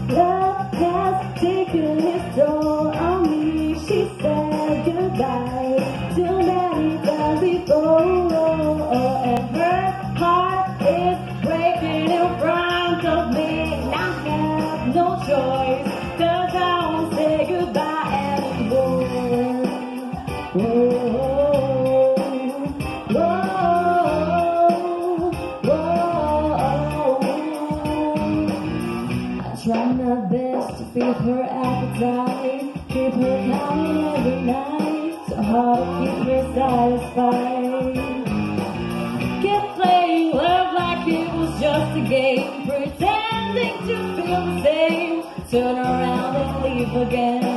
Love has taken its toll on me. She said goodbye too many times before, and her heart is breaking in front of me. And I have no choice, 'cause I won't say goodbye anymore. Whoa, whoa, whoa. I try my best to feed her appetite, keep her coming every night, so hard to keep her satisfied. Kept playing love like it was just a game, pretending to feel the same, turn around and leave again.